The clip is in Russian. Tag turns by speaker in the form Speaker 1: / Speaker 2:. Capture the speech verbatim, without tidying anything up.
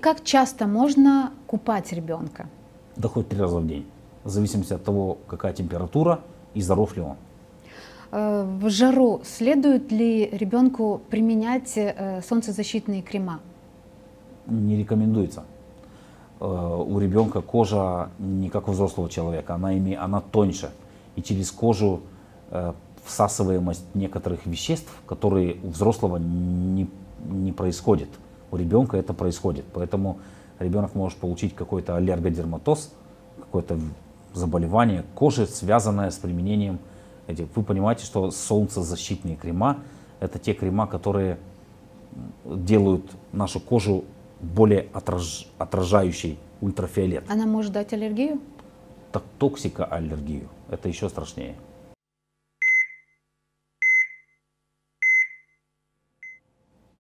Speaker 1: как часто можно купать ребенка?
Speaker 2: Да хоть три раза в день, в зависимости от того, какая температура и здоров ли он.
Speaker 1: В жару следует ли ребенку применять солнцезащитные крема?
Speaker 2: Не рекомендуется. У ребенка кожа не как у взрослого человека, она, име, она тоньше. И через кожу всасываемость некоторых веществ, которые у взрослого не, не происходит. У ребенка это происходит. Поэтому ребенок может получить какой-то аллергодерматоз, какое-то заболевание кожи, связанное с применением этих. Вы понимаете, что солнцезащитные крема — это те крема, которые делают нашу кожу более отраж, отражающей ультрафиолет.
Speaker 1: Она может дать аллергию?
Speaker 2: Так токсикоаллергию. Это еще страшнее.